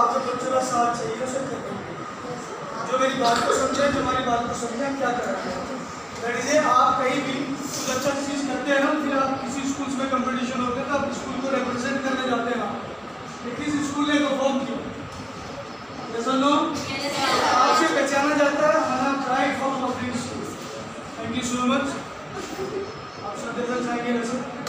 आपको बच्चों का साथ चाहिए उसे करने के लिए। जो मेरी बात को समझे, जो हमारी बात को समझे, हम क्या करेंगे। दैट आप कहीं भी कुछ अच्छा चीज़ करते हैं ना, फिर आप किसी स्कूल्स में कंपटीशन होते हैं तो आप स्कूल को रिप्रेजेंट करने जाते हैं। किस स्कूल ने परफॉर्म किया, जैसा नो आपसे पहचाना जाता है, हमारा pride for public school. Thank you so much. आप सब देखना चाहेंगे वैसे